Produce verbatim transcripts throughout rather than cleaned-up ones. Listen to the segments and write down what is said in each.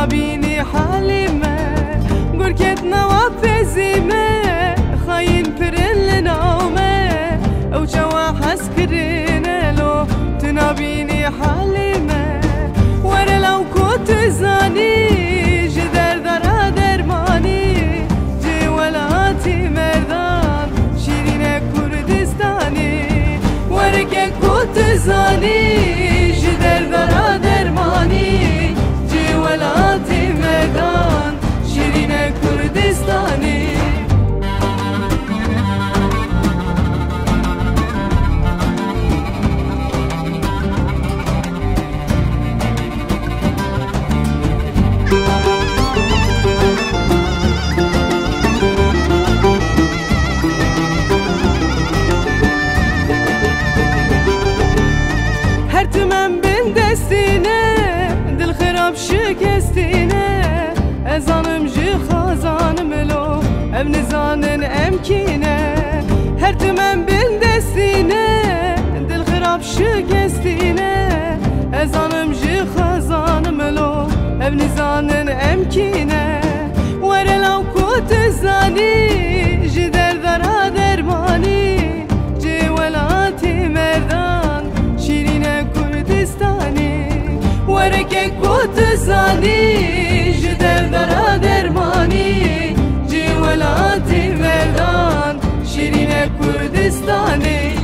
نبینی حالی ما گرکت نوافذی ما خاین پرن لنامه او جوا حس کرینه لو تنبینی حالی ما ور لو كنت زاني جدر درا درماني جي ولاتي مردان شيرين كردستاني ورك كنت زاني جدر درا درماني جي ولاتي مردان شيرين كردستاني شکستینه ازانم جی خازانم لو ام نزانن امکینه هر تمن بندستینه دل خراب شکستینه ازانم جی خازانم لو ام نزانن امکینه ور لو كنت زانی جی در درا درمانی جی ولاتي مردان شیرین کردستانی ورك كنت زاني جدر درا درماني جي ولاتي مردان شيرين كردستاني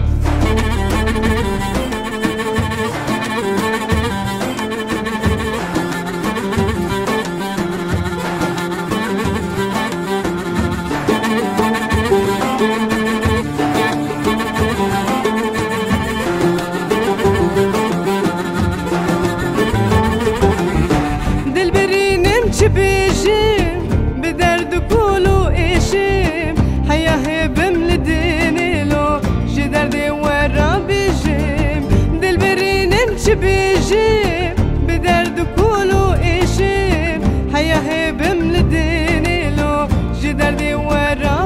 بيجيم بدرد كولو إيشيم حيا هبم لديني لو جي دردي ورا بيجيم دل برين امشي بيجيم بدرد كولو إيشيم حيا هبم لديني لو جي دردي ورا